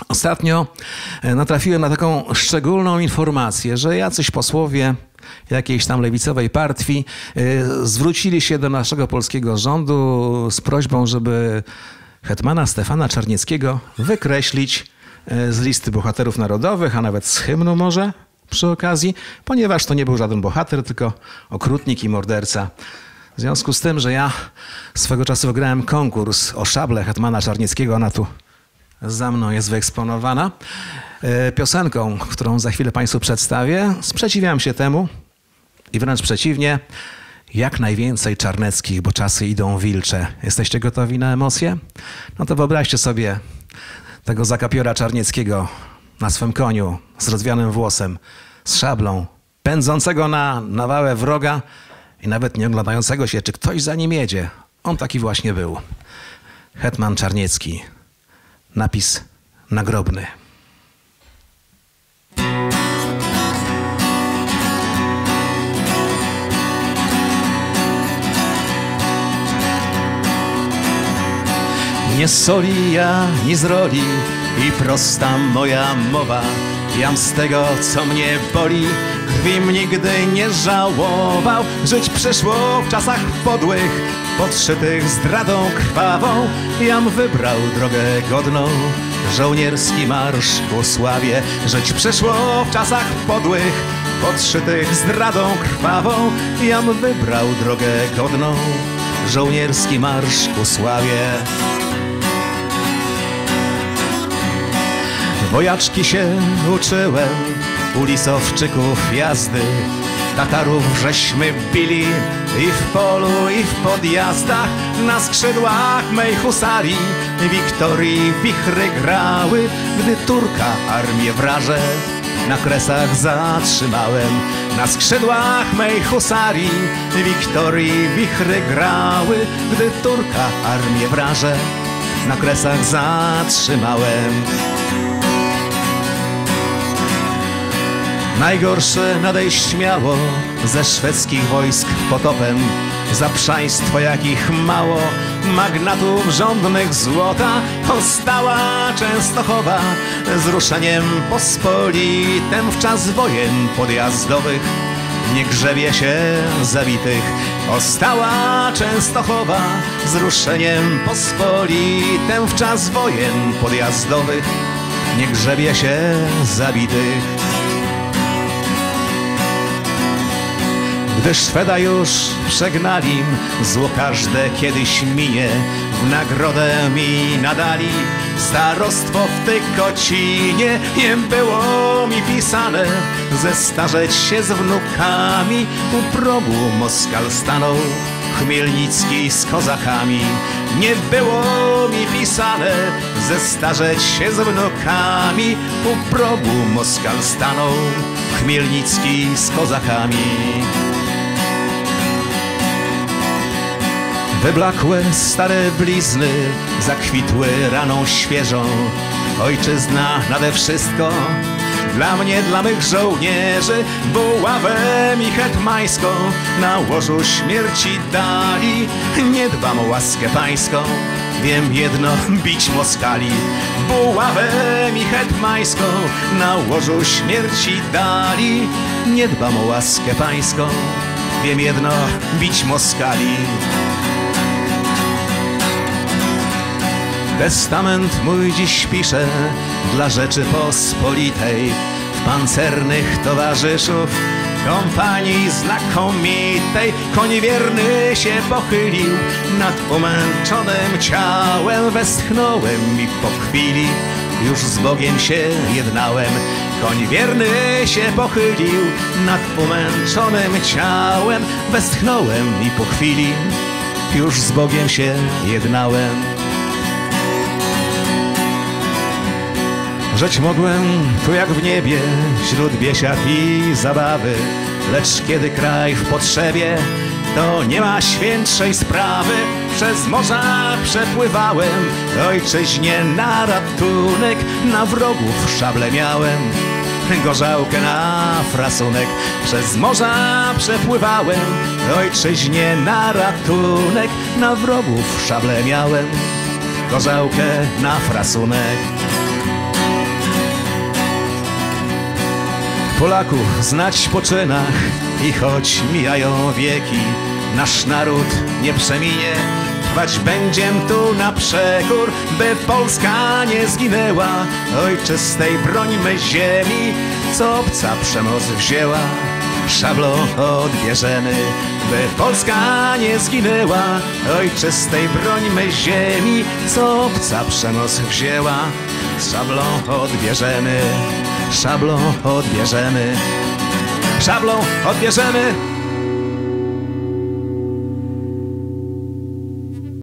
Ostatnio natrafiłem na taką szczególną informację, że jacyś posłowie jakiejś tam lewicowej partii zwrócili się do naszego polskiego rządu z prośbą, żeby hetmana Stefana Czarnieckiego wykreślić z listy bohaterów narodowych, a nawet z hymnu może przy okazji, ponieważ to nie był żaden bohater, tylko okrutnik i morderca. W związku z tym, że ja swego czasu wygrałem konkurs o szablę hetmana Czarnieckiego, ona tu za mną jest wyeksponowana, piosenką, którą za chwilę Państwu przedstawię, sprzeciwiam się temu i wręcz przeciwnie, jak najwięcej Czarneckich, bo czasy idą wilcze. Jesteście gotowi na emocje? No to wyobraźcie sobie tego zakapiora Czarnieckiego na swym koniu z rozwianym włosem, z szablą, pędzącego na nawałę wroga i nawet nie oglądającego się, czy ktoś za nim jedzie. On taki właśnie był. Hetman Czarniecki. Napis nagrobny. Nie soli ja, ni z roli i prosta moja mowa. Jam z tego, co mnie boli, krwim nigdy nie żałował. Żyć przyszło w czasach podłych, podszytych zdradą krwawą. Jam wybrał drogę godną, żołnierski marsz ku sławie. Żyć przyszło w czasach podłych, podszytych zdradą krwawą. Jam wybrał drogę godną, żołnierski marsz ku sławie. Wojaczki się uczyłem, u lisowczyków jazdy. Tatarów żeśmy bili i w polu, i w podjazdach. Na skrzydłach mej husarii Wiktorii wichry grały. Gdy Turka armię wraże na Kresach zatrzymałem. Na skrzydłach mej husarii Wiktorii wichry grały. Gdy Turka armię wraże na Kresach zatrzymałem. Najgorsze nadejść miało ze szwedzkich wojsk potopem. Zaprzaństwo jakich mało, magnatów żądnych złota. Powstała Częstochowa z ruszeniem pospolitym. W czas wojen podjazdowych nie grzebie się zabitych. Powstała Częstochowa z ruszeniem pospolitym. W czas wojen podjazdowych nie grzebie się zabitych. Gdy Szweda już przegnali, zło każde kiedyś minie. W nagrodę mi nadali starostwo w Tykocinie. Nie było mi pisane zestarzeć się z wnukami. U progu Moskal stanął Chmielnicki z kozakami. Nie było mi pisane zestarzeć się z wnukami. U progu Moskal stanął Chmielnicki z kozakami. Wyblakłe stare blizny zakwitły raną świeżą. Ojczyzna nade wszystko dla mnie, dla mych żołnierzy. Buławę mi hetmańską na łożu śmierci dali. Nie dbam o łaskę pańską, wiem jedno, bić Moskali. Buławę mi hetmańską na łożu śmierci dali. Nie dbam o łaskę pańską, wiem jedno, bić Moskali. Testament mój dziś piszę dla Rzeczypospolitej. W pancernych towarzyszów kompanii znakomitej. Koń wierny się pochylił nad umęczonym ciałem. Westchnąłem i po chwili już z Bogiem się jednałem. Koń wierny się pochylił nad umęczonym ciałem. Westchnąłem i po chwili już z Bogiem się jednałem. Żyć mogłem tu jak w niebie, wśród biesiad i zabawy. Lecz kiedy kraj w potrzebie, to nie ma świętszej sprawy. Przez morza przepływałem, ojczyźnie na ratunek. Na wrogów szable miałem, gorzałkę na frasunek. Przez morza przepływałem, ojczyźnie na ratunek. Na wrogów szable miałem, gorzałkę na frasunek. Polaków znać poczynach i choć mijają wieki, nasz naród nie przeminie. Trwać będziem tu na przekór, by Polska nie zginęła. Ojczystej brońmy ziemi, co obca przemoc wzięła. Szablą odbierzemy, by Polska nie zginęła. Ojczystej brońmy ziemi, co obca przemoc wzięła. Szablą odbierzemy, szablą odbierzemy, szablą odbierzemy.